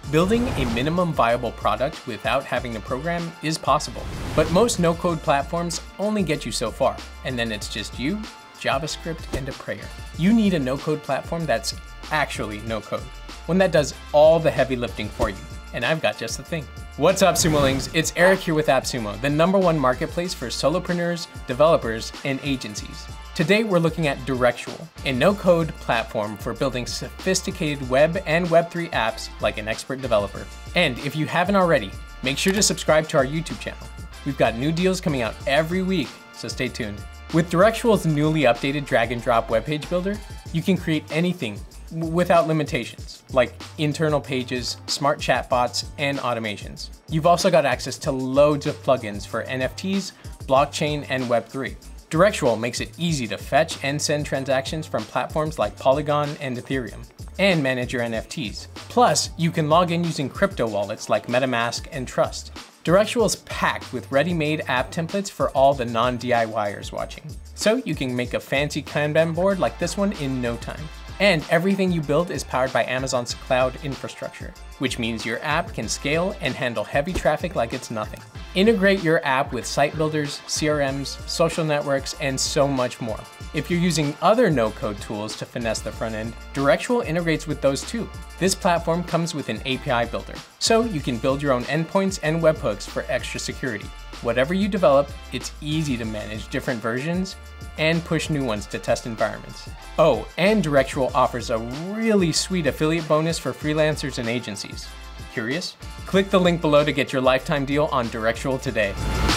Building a minimum viable product without having to program is possible, but most no-code platforms only get you so far, and then it's just you, JavaScript, and a prayer. You need a no-code platform that's actually no-code, one that does all the heavy lifting for you, and I've got just the thing. What's up, Sumolings? It's Eric here with AppSumo, the #1 marketplace for solopreneurs, developers, and agencies. Today, we're looking at Directual, a no-code platform for building sophisticated web and Web3 apps like an expert developer. And if you haven't already, make sure to subscribe to our YouTube channel. We've got new deals coming out every week, so stay tuned. With Directual's newly updated drag and drop web page builder, you can create anything without limitations, like internal pages, smart chatbots, and automations. You've also got access to loads of plugins for NFTs, blockchain, and Web3. Directual makes it easy to fetch and send transactions from platforms like Polygon and Ethereum, and manage your NFTs. Plus, you can log in using crypto wallets like MetaMask and Trust. Directual is packed with ready-made app templates for all the non-DIYers watching. So you can make a fancy Kanban board like this one in no time. And everything you build is powered by Amazon's cloud infrastructure, which means your app can scale and handle heavy traffic like it's nothing. Integrate your app with site builders, CRMs, social networks, and so much more. If you're using other no-code tools to finesse the front end, Directual integrates with those too. This platform comes with an API builder, so you can build your own endpoints and webhooks for extra security. Whatever you develop, it's easy to manage different versions and push new ones to test environments. Oh, and Directual offers a really sweet affiliate bonus for freelancers and agencies. Curious? Click the link below to get your lifetime deal on Directual today.